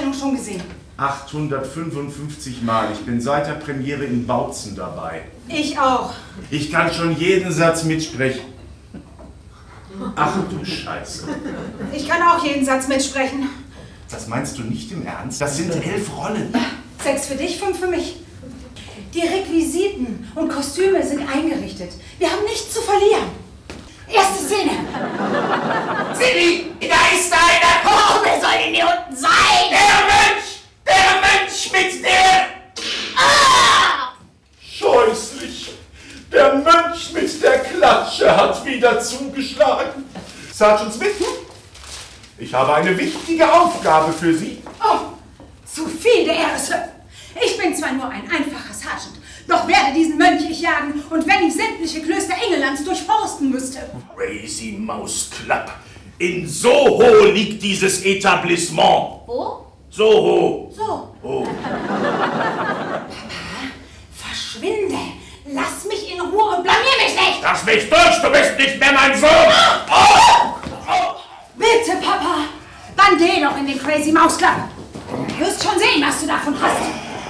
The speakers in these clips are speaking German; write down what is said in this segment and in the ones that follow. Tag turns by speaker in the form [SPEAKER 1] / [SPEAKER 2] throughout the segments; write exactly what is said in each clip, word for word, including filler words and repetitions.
[SPEAKER 1] Vorstellungen schon gesehen?
[SPEAKER 2] achthundertfünfundfünfzig Mal. Ich bin seit der Premiere in Bautzen dabei.
[SPEAKER 1] Ich auch.
[SPEAKER 2] Ich kann schon jeden Satz mitsprechen. Ach du Scheiße.
[SPEAKER 1] Ich kann auch jeden Satz mitsprechen.
[SPEAKER 2] Das meinst du nicht im Ernst? Das sind elf Rollen.
[SPEAKER 1] Sechs für dich, fünf für mich. Die Requisiten und Kostüme sind eingerichtet. Wir haben nichts zu verlieren. Erste Szene.
[SPEAKER 3] Silly, da ist einer!
[SPEAKER 1] Oh, wer soll denn hier unten sein?
[SPEAKER 3] Der Mönch! Der Mönch mit der...
[SPEAKER 1] Ah!
[SPEAKER 2] Scheußlich. Der Mönch mit der Klatsche hat wieder zugeschlagen. Sergeant Smith, ich habe eine wichtige Aufgabe für Sie.
[SPEAKER 1] Oh, zu viel der Ehre, Sir. Ich bin zwar nur ein einfacher Sergeant, doch werde diesen Mönch ich jagen und wenn ich sämtliche Klöster Englands durchforsten müsste.
[SPEAKER 2] Crazy Maus Club. In Soho liegt dieses Etablissement.
[SPEAKER 1] Wo?
[SPEAKER 2] Soho.
[SPEAKER 1] So.
[SPEAKER 2] Oh.
[SPEAKER 1] Papa, verschwinde. Lass mich in Ruhe und blamier mich nicht.
[SPEAKER 2] Lass mich durch, du bist nicht mehr mein Sohn. Oh. Oh.
[SPEAKER 1] Bitte, Papa. Dann geh doch in den Crazy Maus Club. Du wirst schon sehen, was du davon hast.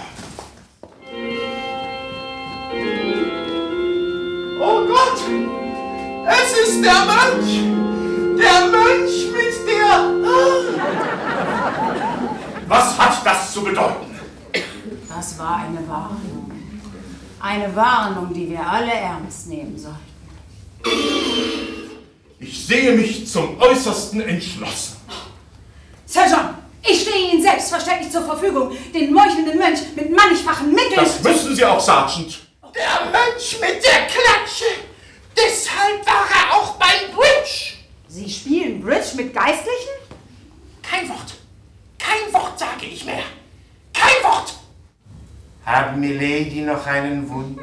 [SPEAKER 3] Oh Gott! Es ist der Mönch! Der Mönch mit der...
[SPEAKER 2] Was hat das zu bedeuten?
[SPEAKER 1] Das war eine Warnung. Eine Warnung, die wir alle ernst nehmen sollten.
[SPEAKER 2] Ich sehe mich zum Äußersten entschlossen.
[SPEAKER 1] Sir John, ich stehe Ihnen selbstverständlich zur Verfügung, den meuchelnden Mönch mit mannigfachen Mitteln...
[SPEAKER 2] Das müssen Sie auch, Sergeant.
[SPEAKER 3] Der Mönch mit der Klatsche! Deshalb war er auch bei Bridge!
[SPEAKER 1] Sie spielen Bridge mit Geistlichen?
[SPEAKER 3] Kein Wort! Kein Wort sage ich mehr! Kein Wort!
[SPEAKER 4] Haben Milady noch einen Wunsch?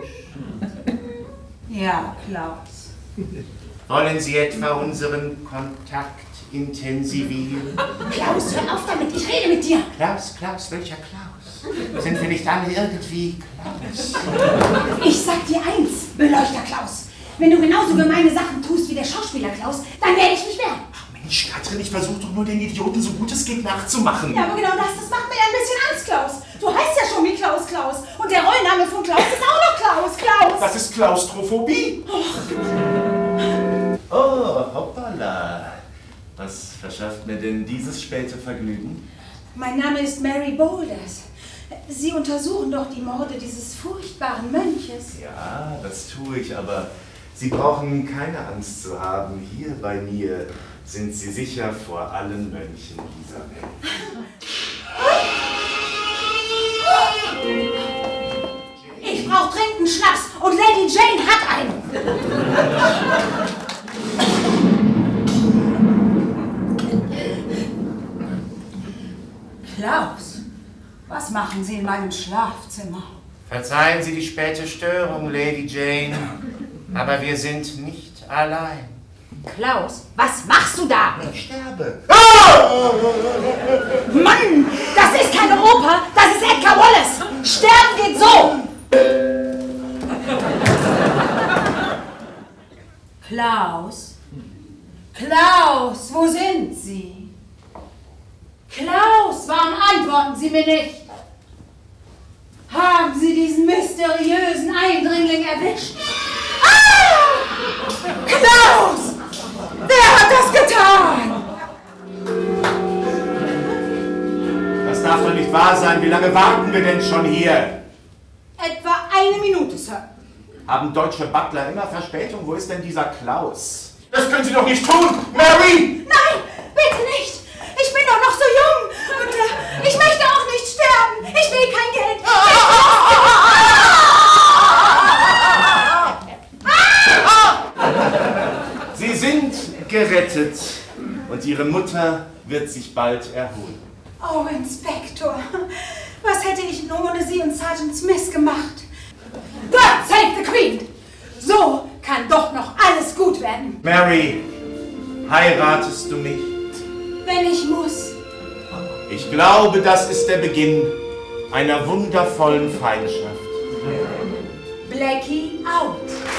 [SPEAKER 1] Ja, Klaus.
[SPEAKER 4] Wollen Sie etwa unseren Kontakt intensivieren?
[SPEAKER 1] Klaus, hör auf damit, ich rede mit dir.
[SPEAKER 4] Klaus, Klaus, welcher Klaus? Sind wir nicht alle irgendwie Klaus?
[SPEAKER 1] Ich sag dir eins, Beleuchter Klaus. Wenn du genauso gemeine Sachen tust wie der Schauspieler Klaus, dann werde ich mich wehren.
[SPEAKER 2] Ach Mensch, Katrin, ich versuche doch nur den Idioten so gut es geht nachzumachen.
[SPEAKER 1] Ja, aber genau das, das macht mir ein bisschen Angst, Klaus. Du heißt ja schon wie Klaus Klaus. Und der Rollenname von Klaus ist auch noch Klaus Klaus.
[SPEAKER 2] Das ist Klaustrophobie.
[SPEAKER 4] Oh, hoppala. Was verschafft mir denn dieses späte Vergnügen?
[SPEAKER 1] Mein Name ist Mary Boulders. Sie untersuchen doch die Morde dieses furchtbaren Mönches.
[SPEAKER 4] Ja, das tue ich, aber Sie brauchen keine Angst zu haben. Hier bei mir sind Sie sicher vor allen Mönchen dieser Welt.
[SPEAKER 1] Ich brauche dringend Schnaps und Lady Jane hat einen. Klaus, was machen Sie in meinem Schlafzimmer?
[SPEAKER 4] Verzeihen Sie die späte Störung, Lady Jane, aber wir sind nicht allein.
[SPEAKER 1] Klaus, was machst du da?
[SPEAKER 4] Ich sterbe.
[SPEAKER 1] Mann, das ist keine Oper, das ist Edgar Wallace. Sterben geht so. Klaus? Klaus, wo sind Sie? Klaus, warum antworten Sie mir nicht? Haben Sie diesen mysteriösen Eindringling erwischt? Ah! Klaus! Wer hat das getan?
[SPEAKER 2] Das darf doch nicht wahr sein. Wie lange warten wir denn schon hier?
[SPEAKER 1] Etwa eine Minute, Sir.
[SPEAKER 2] Haben deutsche Butler immer Verspätung? Wo ist denn dieser Klaus? Das können Sie doch nicht tun, Mary!
[SPEAKER 1] Nein, bitte nicht! Ich bin doch noch so jung und äh, ich möchte auch nicht sterben. Ich will kein Geld.
[SPEAKER 2] Sie sind gerettet und Ihre Mutter wird sich bald erholen.
[SPEAKER 1] Oh, Inspektor, was hätte ich nur ohne Sie und Sergeant Smith gemacht? God save the Queen! So kann doch noch alles gut werden.
[SPEAKER 2] Mary, heiratest du mich?
[SPEAKER 1] Wenn ich muss.
[SPEAKER 2] Ich glaube, das ist der Beginn einer wundervollen Feindschaft.
[SPEAKER 1] Blackie out.